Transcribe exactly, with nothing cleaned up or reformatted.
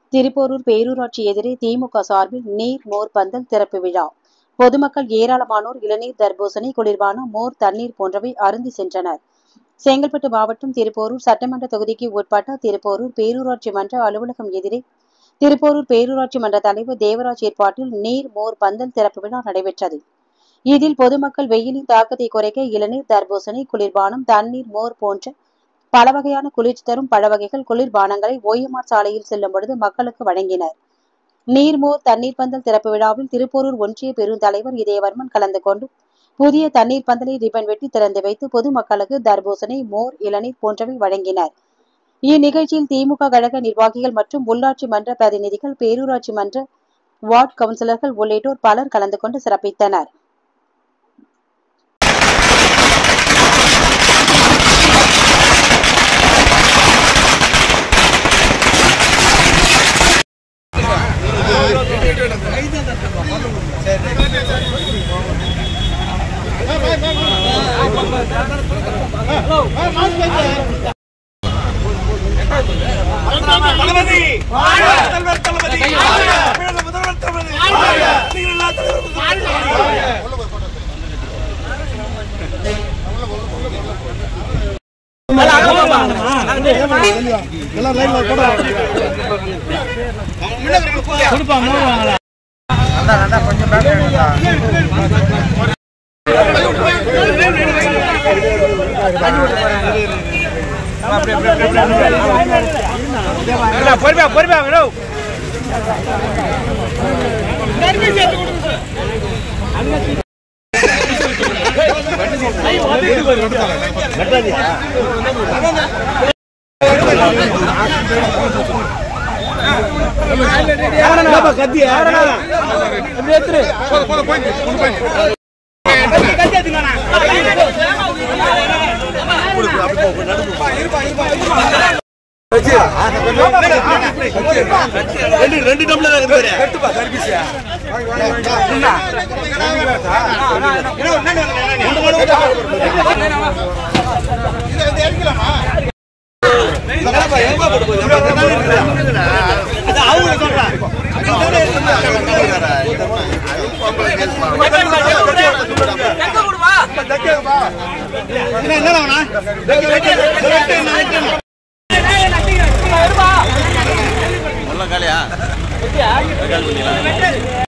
திருப்போரூர் பேரூராட்சி எதிரே திமுக சார்பில் நீர் மோர் பந்தல் திறப்பு விழா. பொதுமக்கள் ஏராளமானோர் இளநீர், தர்பூசணி, குளிர்பானம், மோர், தண்ணீர் போன்றவை அருந்தி சென்றனர். செங்கல்பட்டு மாவட்டம் திருப்போரூர் சட்டமன்ற தொகுதிக்கு உட்பட்ட திருப்போரூர் பேரூராட்சி மன்ற அலுவலகம் எதிரே திருப்போரூர் பேரூராட்சி மன்ற தலைவர் தேவராஜ் ஏற்பாட்டில் நீர் மோர் பந்தல் திறப்பு விழா நடைபெற்றது. இதில் பொதுமக்கள் வெயிலின் தாக்கத்தை குறைக்க இளநீர், தர்பூசணி, குளிர்பானம், தண்ணீர், மோர் போன்ற பல வகையான குளிர்ச்சி தரும் பழ வகைகள், குளிர்பானங்களை ஓஎம்ஆர் சாலையில் செல்லும் பொழுது மக்களுக்கு வழங்கினர். நீர்மோர் தண்ணீர் பந்தல் திறப்பு விழாவில் திருப்போரூர் ஒன்றிய பெருந்தலைவர் இதயவர்மன் கலந்து கொண்டு புதிய தண்ணீர் பந்தலை ரிப்பன் வெட்டி திறந்து வைத்து பொதுமக்களுக்கு தர்பூசணி, மோர், இளநீர் போன்றவை வழங்கினர். இந்நிகழ்ச்சியில் திமுக கழக நிர்வாகிகள் மற்றும் உள்ளாட்சி மன்ற பிரதிநிதிகள், பேரூராட்சி மன்ற வார்டு கவுன்சிலர்கள் உள்ளிட்டோர் பலர் கலந்து கொண்டு சிறப்பித்தனர். பொறுமையா பொறுமையா மேடம் கத்தியா ரெண்டு டம்ளர் என்ன